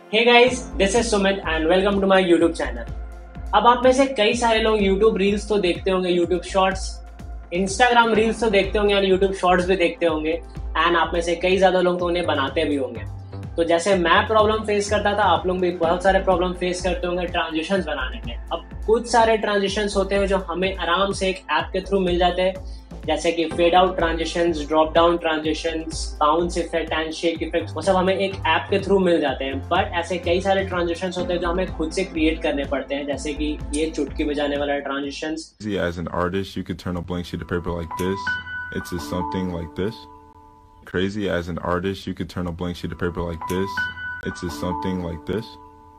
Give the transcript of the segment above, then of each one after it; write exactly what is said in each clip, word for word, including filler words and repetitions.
Hey guys, this is Sumit and welcome to my YouTube channel. अब आप में से कई सारे लोग यूट्यूब रील्स तो देखते होंगे, यूट्यूब शॉर्ट्स, इंस्टाग्राम रील्स तो देखते होंगे और यूट्यूब शॉर्ट्स भी देखते होंगे एंड आप में से कई ज्यादा लोग तो उन्हें बनाते भी होंगे। तो जैसे मैं प्रॉब्लम फेस करता था, आप लोग भी बहुत सारे प्रॉब्लम फेस करते होंगे ट्रांजिशंस बनाने में। अब कुछ सारे ट्रांजिशंस होते हैं जो हमें आराम से एक ऐप के थ्रू मिल जाते हैं, जैसे कि fade out transitions, drop down transitions, bounce effect and shake effect, वो सब हमें एक ऐप के थ्रू मिल जाते हैं। बट ऐसे कई सारे ट्रांजिशंस होते हैं जो हमें खुद से क्रिएट करने पड़ते हैं, जैसे कि ये चुटकी बजाने वाला transitions. As an artist, you could turn a blank sheet of paper like this. It's just something like this. Crazy, as an artist, you could turn a blank sheet of paper like this. It's just something like this.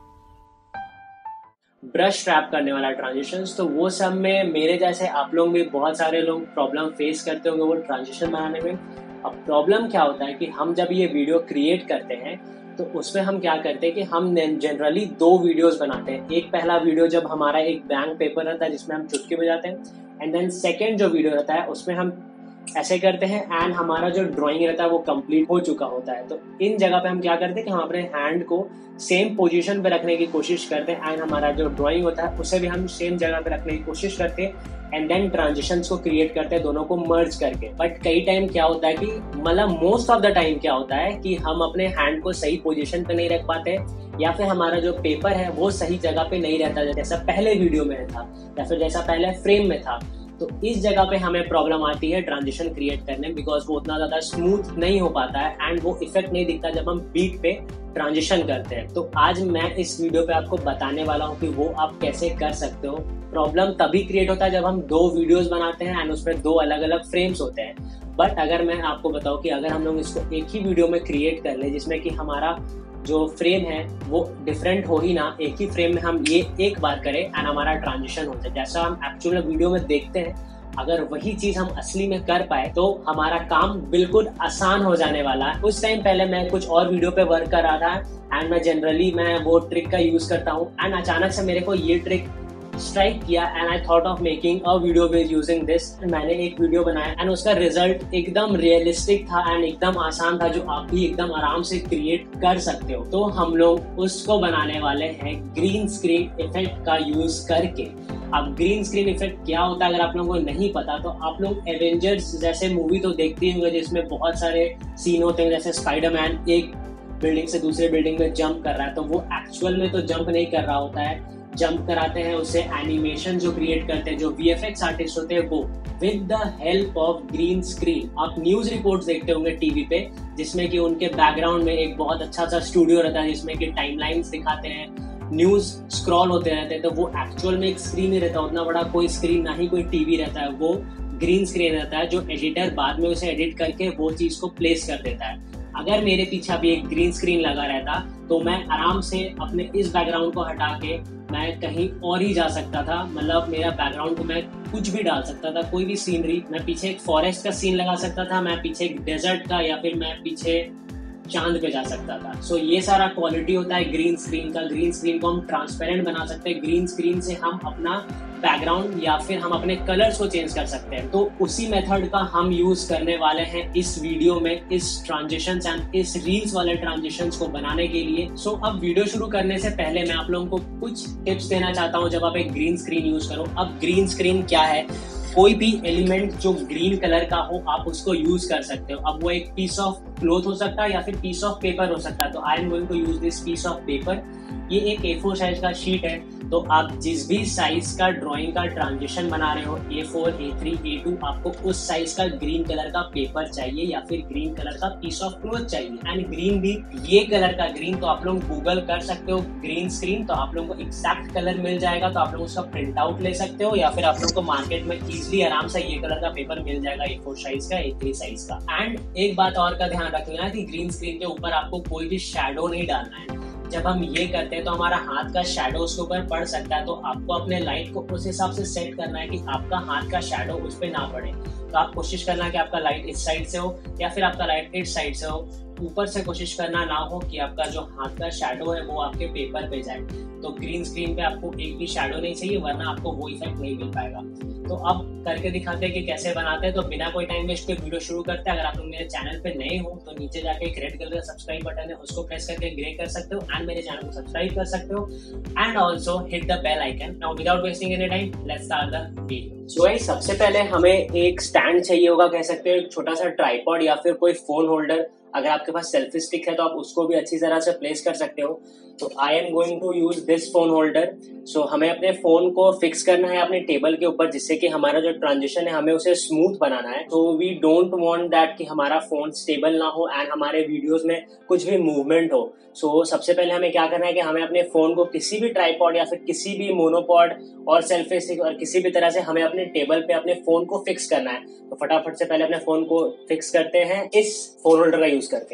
Brush trap करने वाला transitions, तो वो सब में मेरे जैसे आप लोग भी बहुत सारे लोग प्रॉब्लम फेस करते होंगे वो ट्रांजिशन बनाने में। अब प्रॉब्लम क्या होता है कि हम जब ये वीडियो क्रिएट करते हैं तो उसमें हम क्या करते हैं कि हम जनरली दो वीडियोस बनाते हैं। एक पहला वीडियो जब हमारा एक ब्लैंक पेपर रहता है जिसमें हम चुटकी बजाते हैं, एंड देन सेकेंड जो वीडियो रहता है उसमें हम ऐसे करते हैं एंड हमारा जो ड्राइंग रहता है वो कंप्लीट हो चुका होता है। तो इन जगह पे हम क्या करते हैं कि हम अपने हैंड को सेम पोजीशन पे रखने की कोशिश करते हैं एंड हमारा जो ड्राइंग होता है उसे भी हम सेम जगह पे रखने की कोशिश करते हैं एंड देन ट्रांजिशंस को क्रिएट करते हैं दोनों को मर्ज करके। बट कई टाइम क्या होता है कि मतलब मोस्ट ऑफ द टाइम क्या होता है कि हम अपने हैंड को सही पोजीशन पे नहीं रख पाते या फिर हमारा जो पेपर है वो सही जगह पे नहीं रहता जैसा पहले वीडियो में था या फिर जैसा पहले फ्रेम में था। तो इस जगह पे हमें प्रॉब्लम आती है ट्रांजिशन क्रिएट करने में, बिकॉज वो उतना ज्यादा स्मूथ नहीं हो पाता है एंड वो इफेक्ट नहीं दिखता जब हम बीट पे ट्रांजिशन करते हैं। तो आज मैं इस वीडियो पे आपको बताने वाला हूँ कि वो आप कैसे कर सकते हो। प्रॉब्लम तभी क्रिएट होता है जब हम दो वीडियोस बनाते हैं एंड उसमें दो अलग अलग फ्रेम्स होते हैं। बट अगर मैं आपको बताऊँ कि अगर हम लोग इसको एक ही वीडियो में क्रिएट कर ले जिसमें कि हमारा जो फ्रेम है वो डिफरेंट हो ही ना, एक ही फ्रेम में हम ये एक बार करें एंड हमारा ट्रांजिशन हो जाए जैसा हम एक्चुअल वीडियो में देखते हैं, अगर वही चीज हम असली में कर पाए तो हमारा काम बिल्कुल आसान हो जाने वाला है। उस टाइम पहले मैं कुछ और वीडियो पे वर्क कर रहा था एंड मैं जनरली मैं वो ट्रिक का यूज करता हूँ एंड अचानक से मेरे को ये ट्रिक स्ट्राइक किया and I thought of making a video based using this. मैंने एक वीडियो बनाया एंड उसका रिजल्ट एकदम रियलिस्टिक था एंड एकदम आसान था जो आप भी एकदम आराम से क्रिएट कर सकते हो। तो हम लोग उसको बनाने वाले हैं ग्रीन स्क्रीन इफेक्ट का यूज करके। अब ग्रीन स्क्रीन इफेक्ट क्या होता है अगर आप लोगों को नहीं पता तो आप लोग एवेंजर्स जैसे मूवी तो देखते होंगे जिसमें बहुत सारे सीन होते हैं, जैसे स्पाइडरमैन एक बिल्डिंग से दूसरे बिल्डिंग में जंप कर रहा है तो वो एक्चुअल में तो जंप नहीं कर रहा होता है, जंप कराते हैं उससे एनिमेशन जो क्रिएट करते हैं जो वीएफएक्स आर्टिस्ट होते हैं वो with the help of green screen. आप न्यूज रिपोर्ट्स देखते होंगे टीवी पे जिसमें कि उनके बैकग्राउंड में एक बहुत अच्छा सा स्टूडियो रहता है जिसमें कि टाइमलाइंस दिखाते हैं, न्यूज स्क्रॉल होते रहते हैं। तो वो एक्चुअल में एक स्क्रीन ही रहता है, उतना बड़ा कोई स्क्रीन ना ही कोई टीवी रहता है, वो ग्रीन स्क्रीन रहता है जो एडिटर बाद में उसे एडिट करके वो चीज को प्लेस कर देता है। अगर मेरे पीछे अभी एक ग्रीन स्क्रीन लगा रहता तो मैं आराम से अपने इस बैकग्राउंड को हटा के मैं कहीं और ही जा सकता था, मतलब मेरा बैकग्राउंड को मैं कुछ भी डाल सकता था, कोई भी सीनरी। मैं पीछे एक फॉरेस्ट का सीन लगा सकता था, मैं पीछे एक डेजर्ट का, या फिर मैं पीछे चांद पे जा सकता था। सो so, ये सारा क्वालिटी होता है ग्रीन स्क्रीन का। ग्रीन स्क्रीन को हम ट्रांसपेरेंट बना सकते हैं, ग्रीन स्क्रीन से हम अपना बैकग्राउंड या फिर हम अपने कलर्स को चेंज कर सकते हैं। तो उसी मेथड का हम यूज करने वाले हैं इस वीडियो में, इस ट्रांजिशंस एंड इस रील्स वाले ट्रांजिशंस को बनाने के लिए। सो so, अब वीडियो शुरू करने से पहले मैं आप लोगों को कुछ टिप्स देना चाहता हूँ जब आप एक ग्रीन स्क्रीन यूज करो। अब ग्रीन स्क्रीन क्या है, कोई भी एलिमेंट जो ग्रीन कलर का हो आप उसको यूज कर सकते हो। अब वो एक पीस ऑफ क्लॉथ हो सकता है या फिर पीस ऑफ पेपर हो सकता है। तो I am going to use this piece of paper. ये एक ए फोर साइज का शीट है, तो आप जिस भी साइज का ड्राइंग का ट्रांजिशन बना रहे हो, A four, A three, A two, आपको उस साइज का ग्रीन कलर का पेपर चाहिए या फिर ग्रीन कलर का पीस ऑफ क्लॉथ चाहिए। एंड ग्रीन भी ये कलर का ग्रीन, तो आप लोग गूगल कर सकते हो ग्रीन स्क्रीन, तो आप लोगों को एग्जैक्ट कलर मिल जाएगा। तो आप लोग उसका प्रिंट आउट ले सकते हो या फिर आप लोग को मार्केट में इजिली आराम से ये कलर का पेपर मिल जाएगा, ए फोर साइज का, ए थ्री साइज का। एंड एक बात और का ध्यान रखना है कि ग्रीन स्क्रीन के ऊपर आपको कोई भी शैडो नहीं डालना है। जब हम ये करते हैं तो हमारा हाथ का शैडो उसके ऊपर पड़ सकता है, तो आपको अपने लाइट को उस हिसाब से सेट करना है कि आपका हाथ का शैडो उस पर ना पड़े। तो आप कोशिश करना है कि आपका लाइट इस साइड से हो या फिर आपका लाइट इस साइड से हो। ऊपर से कोशिश करना ना हो कि आपका जो हाथ का शैडो है वो आपके पेपर पे जाए। तो ग्रीन स्क्रीन पे आपको एक भी शैडो नहीं चाहिए, वरना आपको वो इफेक्ट नहीं मिल पाएगा। तो अब करके दिखाते हैं कि कैसे बनाते हैं। तो बिना कोई टाइम वेस्ट के वीडियो शुरू करते हैं। अगर आप लोग मेरे चैनल पे नए हो तो नीचे जाके एक रेड कलर का सब्सक्राइब बटन है, उसको प्रेस करके ग्रे कर सकते हो एंड मेरे चैनल को सब्सक्राइब कर सकते हो and also hit the bell icon. Now without wasting any time let's start the video. So guys, सबसे पहले हमें एक स्टैंड चाहिए होगा, कह सकते हो एक छोटा सा ट्राइपॉड या फिर कोई फोन होल्डर। अगर आपके पास सेल्फी स्टिक है तो आप उसको भी अच्छी तरह से प्लेस कर सकते हो। तो I am going to use this phone holder. So हमें अपने फोन को फिक्स करना है अपने टेबल के ऊपर, जिससे कि हमारा जो ट्रांजिशन है हमें उसे स्मूथ बनाना है। तो वी डोंट वांट दैट कि हमारा फोन स्टेबल ना हो एंड हमारे वीडियोस में कुछ भी मूवमेंट हो। सो so, सबसे पहले हमें क्या करना है कि हमें अपने फोन को किसी भी ट्राइपॉड या फिर किसी भी मोनोपॉड और सेल्फी स्टिक और किसी भी तरह से हमें अपने टेबल पे अपने फोन को फिक्स करना है। तो फटाफट से पहले अपने फोन को फिक्स करते हैं इस फोन होल्डर का यूज करके।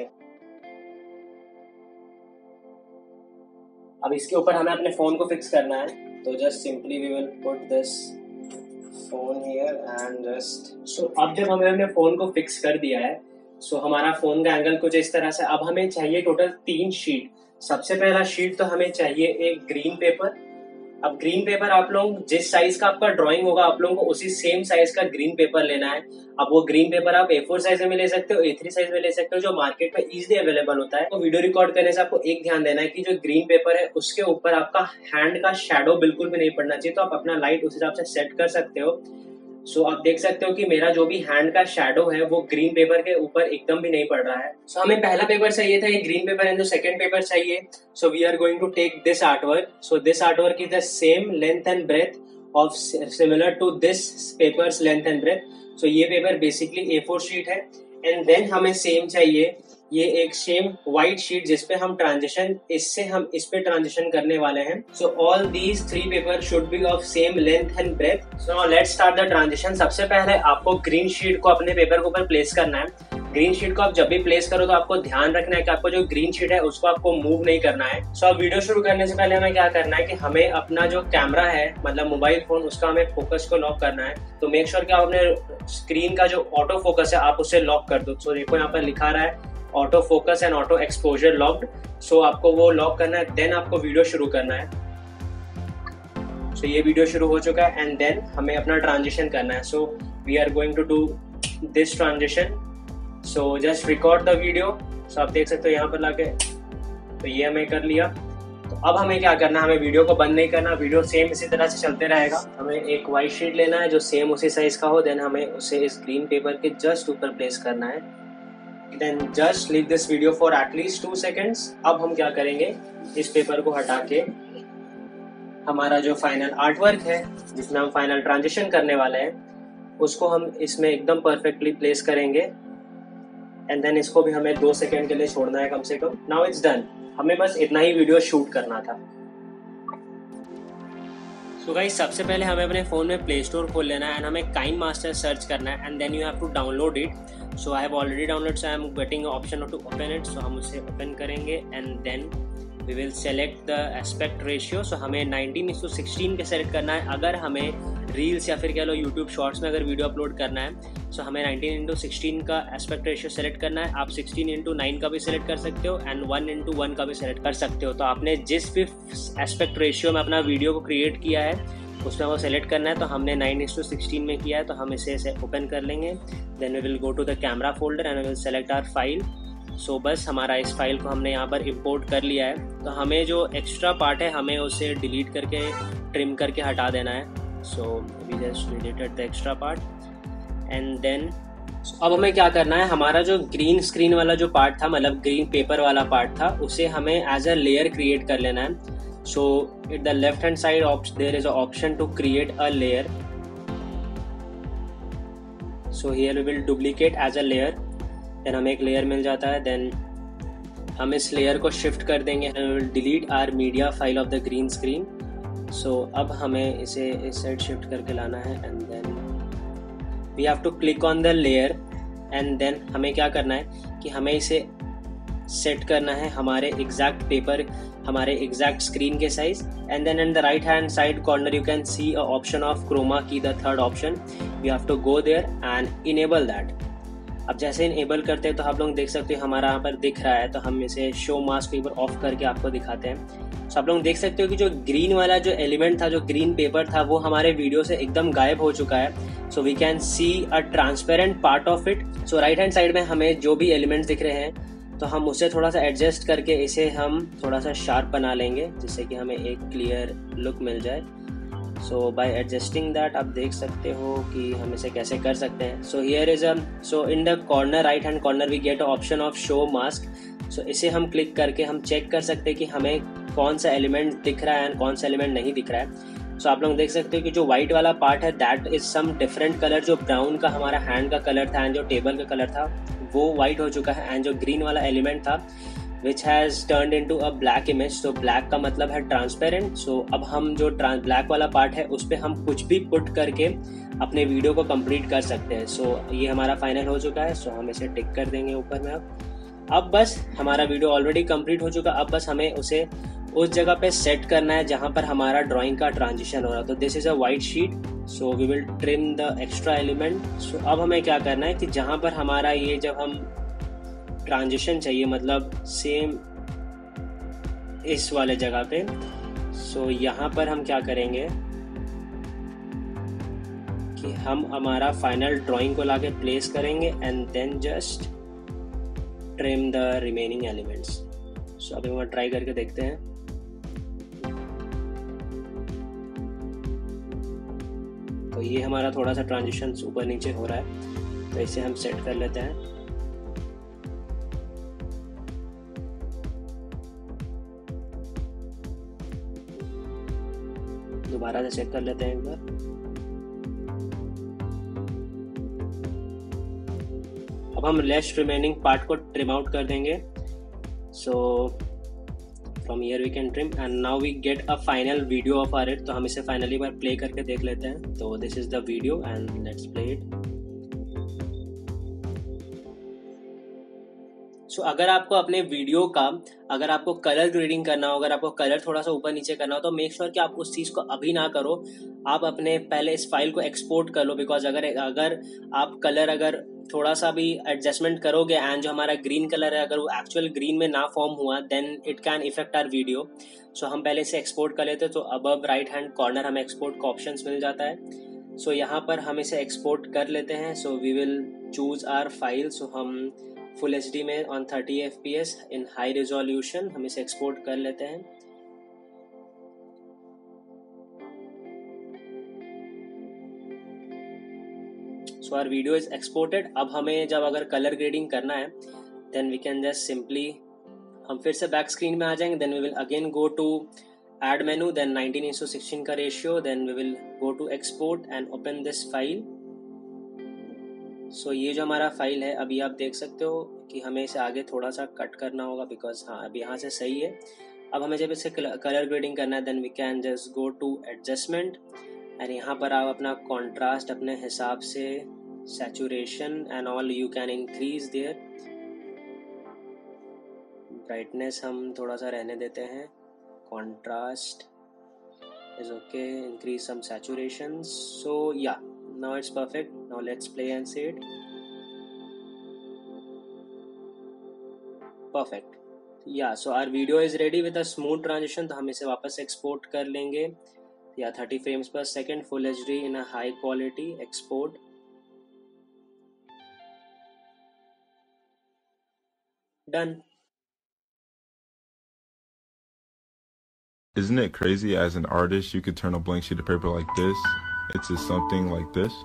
अब इसके ऊपर हमें अपने फोन को फिक्स करना है। तो just simply we will put this phone here and just so अब जब हमें अपने फोन को फिक्स कर दिया है, सो so हमारा फोन का एंगल कुछ इस तरह से। अब हमें चाहिए टोटल तीन शीट। सबसे पहला शीट तो हमें चाहिए एक ग्रीन पेपर। अब ग्रीन पेपर आप लोग जिस साइज का आपका ड्राइंग होगा आप लोगों को उसी सेम साइज का ग्रीन पेपर लेना है। अब वो ग्रीन पेपर आप ए फोर साइज में ले सकते हो, ए थ्री साइज में ले सकते हो, जो मार्केट में इजीली अवेलेबल होता है। तो वीडियो रिकॉर्ड करने से आपको एक ध्यान देना है कि जो ग्रीन पेपर है उसके ऊपर आपका हैंड का शैडो बिल्कुल भी नहीं पड़ना चाहिए। तो आप अपना लाइट उस हिसाब से सेट कर सकते हो। सो so, आप देख सकते हो कि मेरा जो भी हैंड का शैडो है वो ग्रीन पेपर के ऊपर एकदम भी नहीं पड़ रहा है। सो so, हमें पहला पेपर चाहिए था ये ग्रीन पेपर एंड जो सेकंड पेपर चाहिए। So we are going to take this artwork. So this artwork is the same length and breadth of similar to this paper's length and breadth. So ये paper basically A four sheet है and then हमें same चाहिए ये एक same white sheet जिसपे हम transition इससे हम इस पे ट्रांजिशन करने वाले हैं। So all these three paper should be of same length and breadth. So now let's start the transition. सबसे पहले आपको ग्रीन शीट को अपने पेपर के ऊपर प्लेस करना है। ग्रीन शीट को आप जब भी प्लेस करो तो आपको ध्यान रखना है कि आपको जो ग्रीन शीट है उसको आपको मूव नहीं करना है। सो अब वीडियो शुरू करने से पहले हमें क्या करना है कि हमें अपना जो कैमरा है मतलब मोबाइल फोन उसका हमें फोकस को लॉक करना है। तो मेक श्योर कि आप अपने स्क्रीन का जो ऑटो फोकस है आप उसे लॉक कर दो। सो देखो यहाँ पर लिखा रहा है auto focus and auto exposure locked. So आपको वो लॉक करना है, देन आपको वीडियो शुरू करना है। सो so, ये वीडियो शुरू हो चुका है एंड देन हमें अपना ट्रांजिशन करना है। So we are going to do this transition. So just record the video. So आप देख सकते हो यहाँ पर लाके तो ये हमें कर लिया। तो अब हमें क्या करना है, हमें वीडियो को बंद नहीं करना, वीडियो सेम इसी तरह से चलते रहेगा। हमें एक व्हाइट शीट लेना है जो सेम उसी साइज का हो, देन हमें उसे इस ग्रीन पेपर के जस्ट ऊपर प्लेस करना है। Then just leave this video for at least two seconds। अब हम क्या करेंगे, इस पेपर को हटा के हमारा जो फाइनल आर्ट वर्क है जिसमें हम फाइनल ट्रांजिशन करने वाले हैं उसको हम इसमें एकदम परफेक्टली प्लेस करेंगे एंड देन इसको भी हमें दो सेकेंड के लिए छोड़ना है कम से कम। Now it's done. हमें बस इतना ही वीडियो शूट करना था। सो गाइस, सबसे पहले हमें अपने फोन में प्ले स्टोर खोल लेना है एंड हमें काइन मास्टर सर्च करना है and then you have to download it. So I have already download, so I am getting option to open it. So हम उसे ओपन करेंगे and then we will select the aspect ratio. So हमें nineteen इस to sixteen के select करना है। अगर हमें रील्स या फिर कह लो यूट्यूब शॉर्ट्स में अगर वीडियो अपलोड करना है सो हमें नाइनटीन इंटू सिक्सटीन का एस्पेक्ट रेशियो सेलेक्ट करना है। आप सिक्सटीन इंटू नाइन का भी सेलेक्ट कर सकते हो एंड वन इंटू वन का भी सेलेक्ट कर सकते हो। तो आपने जिस भी एस्पेक्ट रेशियो में अपना वीडियो को क्रिएट किया है उसमें वो सेलेक्ट करना है। तो हमने नाइन इस टू सिक्सटीन में किया है तो हम इसे ओपन कर लेंगे। Then we will go to the camera folder and we will select our file. So बस हमारा इस फाइल को हमने यहाँ पर इंपोर्ट कर लिया है। तो हमें जो एक्स्ट्रा पार्ट है हमें उसे डिलीट करके ट्रिम करके हटा देना है। So we just deleted the extra part and then अब हमें क्या करना है, हमारा जो ग्रीन स्क्रीन वाला जो पार्ट था मतलब ग्रीन पेपर वाला पार्ट था उसे हमें एज अ लेयर क्रिएट कर लेना है। So at the left hand side op there is an option to create a layer. So here we will duplicate as a layer. Then हमें एक layer मिल जाता है। Then हम इस layer को shift कर देंगे and we will delete our media file of the green screen. So अब हमें इसे इस side shift करके लाना है and then we have to click on the layer and then हमें क्या करना है कि हमें इसे सेट करना है हमारे एग्जैक्ट पेपर हमारे एग्जैक्ट स्क्रीन के size and then in the right hand side corner you can see a option of chroma key, the third option. You have to go there and enable that. अब जैसे enable करते हैं तो आप लोग देख सकते हो हमारा यहाँ पर दिख रहा है, तो हम इसे शो मास्क एक बार ऑफ करके आपको दिखाते हैं। तो आप लोग देख सकते हो कि जो ग्रीन वाला जो एलिमेंट था, जो ग्रीन पेपर था, वो हमारे वीडियो से एकदम गायब हो चुका है। So we can see a transparent part of it. So right hand side में हमें जो भी एलिमेंट्स दिख रहे हैं, तो हम उसे थोड़ा सा एडजस्ट करके इसे हम थोड़ा सा शार्प बना लेंगे, जिससे कि हमें एक क्लियर लुक मिल जाए। सो बाय एडजस्टिंग दैट आप देख सकते हो कि हम इसे कैसे कर सकते हैं। So here is a so in the corner right hand corner we get option of show mask. So इसे हम क्लिक करके हम चेक कर सकते हैं कि हमें कौन सा एलिमेंट दिख रहा है एंड कौन सा एलिमेंट नहीं दिख रहा है। सो so, आप लोग देख सकते हो कि जो व्हाइट वाला पार्ट है that is some different colour. जो ब्राउन का हमारा हैंड का कलर था एंड जो टेबल का कलर था वो व्हाइट हो चुका है, एंड जो ग्रीन वाला एलिमेंट था which has turned into a black image। so black का मतलब है transparent। so अब हम जो black वाला पार्ट है उस पर हम कुछ भी पुट करके अपने वीडियो को कंप्लीट कर सकते हैं। so ये हमारा फाइनल हो चुका है। so हम इसे टिक कर देंगे ऊपर में। अब अब बस हमारा वीडियो ऑलरेडी कंप्लीट हो चुका। अब बस हमें उसे उस जगह पे सेट करना है जहाँ पर हमारा ड्राइंग का ट्रांजिशन हो रहा है। तो this is a white sheet. So we will trim the extra element. So अब हमें क्या करना है कि जहाँ पर हमारा ये जब हम ट्रांजिशन चाहिए, मतलब सेम इस वाले जगह पे, सो so, यहाँ पर हम क्या करेंगे कि हम हमारा फाइनल ड्राइंग को लाके प्लेस करेंगे and then just trim the remaining elements. So अभी हम ट्राई करके देखते हैं। तो ये हमारा थोड़ा सा ट्रांजिशन ऊपर नीचे हो रहा है, तो इसे हम सेट कर लेते हैं। दोबारा से चेक कर लेते हैं एक बार। अब हम लेफ्ट रिमेनिंग पार्ट को ट्रिम आउट कर देंगे। So from here we can trim and now we get a final video of our it. तो हम इसे फाइनली बार प्ले करके देख लेते हैं। तो this is the video and let's play it. So so, अगर आपको अपने वीडियो का अगर आपको कलर ग्रेडिंग करना हो, अगर आपको कलर थोड़ा सा ऊपर नीचे करना हो, तो मेक श्योर कि आप उस चीज़ को अभी ना करो। आप अपने पहले इस फाइल को एक्सपोर्ट कर लो, बिकॉज अगर अगर आप कलर अगर थोड़ा सा भी एडजस्टमेंट करोगे एंड जो हमारा ग्रीन कलर है अगर वो एक्चुअल ग्रीन में ना फॉर्म हुआ then it can effect our video. So हम पहले से एक्सपोर्ट कर लेते हैं। तो अबव राइट हैंड कॉर्नर हमें एक्सपोर्ट का ऑप्शन मिल जाता है। सो so, यहाँ पर हम इसे एक्सपोर्ट कर लेते हैं। So we will choose our file. So हम फुल एच डी में on thirty F P S in high resolution हम इसे एक्सपोर्ट कर लेते हैं। So our video is exported. अब हमें जब अगर कलर ग्रेडिंग करना है then we can just simply हम फिर से बैक स्क्रीन में आ जाएंगे। Then we will again go to add menu, then nineteen into sixteen का ratio, then we will go to export and open this file. So so, ये जो हमारा फाइल है अभी आप देख सकते हो कि हमें इसे आगे थोड़ा सा कट करना होगा, बिकॉज हाँ अभी यहाँ से सही है। अब हमें जब इसे कलर ग्रेडिंग करना है then we can just go to adjustment and यहाँ पर आप अपना कॉन्ट्रास्ट अपने हिसाब से, saturation and all you can increase there. Brightness हम थोड़ा सा रहने देते हैं, contrast is okay, increase some saturation. So yeah, now it's perfect. Now let's play and see it. Perfect. Yeah, so our video is ready with a smooth transition. तो हम इसे वापस एक्सपोर्ट कर लेंगे या thirty frames per second full H D in a high quality export. Done. Isn't it crazy as an artist you could turn a blank sheet of paper like this into something like this?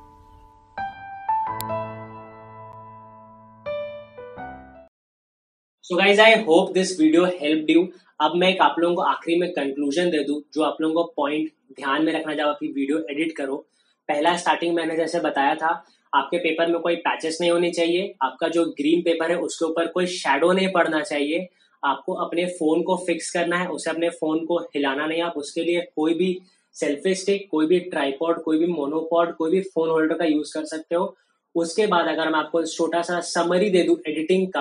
So guys, I hope this video helped you. अब मैं एक आप लोगों को आखिरी में conclusion दे दूं जो आप लोगों को पॉइंट ध्यान में रखना जब आपकी वीडियो एडिट करो। पहला स्टार्टिंग मैंने जैसे बताया था, आपके पेपर में कोई पैचेस नहीं होनी चाहिए। आपका जो ग्रीन पेपर है उसके ऊपर कोई शैडो नहीं पड़ना चाहिए। आपको अपने फोन को फिक्स करना है, उसे अपने फोन को हिलाना नहीं। आप उसके लिए कोई भी सेल्फी स्टिक, कोई भी ट्राइपॉड, कोई भी मोनोपॉड, कोई भी फोन होल्डर का यूज कर सकते हो। उसके बाद अगर मैं आपको छोटा सा समरी दे दूं एडिटिंग का,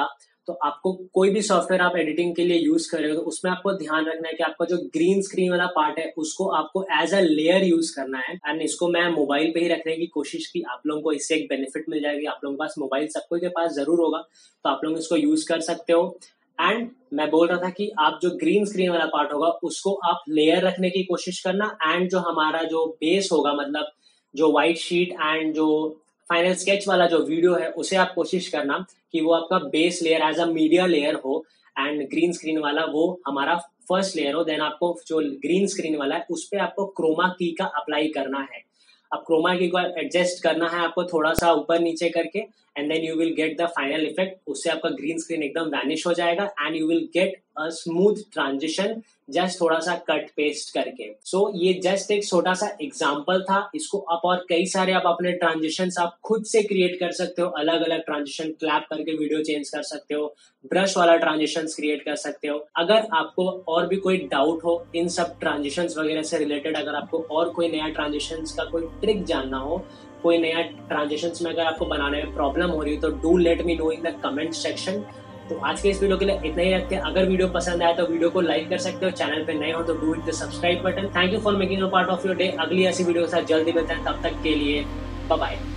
तो आपको कोई भी सॉफ्टवेयर आप एडिटिंग के लिए यूज कर रहे हो तो उसमें आपको ध्यान रखना है कि आपका जो ग्रीन स्क्रीन वाला पार्ट है उसको आपको एज अ लेयर यूज करना है। एंड इसको मैं मोबाइल पे ही रखने की कोशिश की, आप लोगों को इससे एक बेनिफिट मिल जाएगी। आप लोगों के पास मोबाइल सबको के पास जरूर होगा, तो आप लोग इसको यूज कर सकते हो। एंड मैं बोल रहा था कि आप जो ग्रीन स्क्रीन वाला पार्ट होगा उसको आप लेयर रखने की कोशिश करना, एंड जो हमारा जो बेस होगा, मतलब जो व्हाइट शीट एंड जो फाइनल स्केच वाला जो वीडियो है उसे आप कोशिश करना कि वो आपका base layer as a media layer हो एंड ग्रीन स्क्रीन वाला वो हमारा फर्स्ट लेयर हो। देन आपको जो ग्रीन स्क्रीन वाला है उस पर आपको क्रोमा की का अप्लाई करना है। अब क्रोमा की को एडजस्ट करना है आपको थोड़ा सा ऊपर नीचे करके, and then you will get the final effect. उससे आपका ग्रीन स्क्रीन एकदम वैनिश हो जाएगा and you will get a smooth transition just थोड़ा सा कट पेस्ट करके। सो so, ये जस्ट एक छोटा सा एग्जांपल था। इसको आप और कई सारे आप अपने ट्रांजिशंस आप खुद से क्रिएट कर सकते हो। अलग अलग ट्रांजिशन क्लैप करके वीडियो चेंज कर सकते हो, ब्रश वाला ट्रांजिशंस क्रिएट कर सकते हो। अगर आपको और भी कोई डाउट हो इन सब ट्रांजिशंस वगैरह से रिलेटेड, अगर आपको और कोई नया ट्रांजिशंस का कोई ट्रिक जानना हो, कोई नया ट्रांजिशंस में अगर आपको बनाने में प्रॉब्लम हो रही है तो do let me know in the comment section. तो आज के इस वीडियो के लिए इतना ही रखते हैं। अगर वीडियो पसंद आया तो वीडियो को लाइक कर सकते हो, चैनल पे नए हो तो do hit the subscribe button. Thank you for making a part of your day. अगली ऐसी वीडियो के साथ जल्दी मिलते हैं, तब तक के लिए बाय बाय।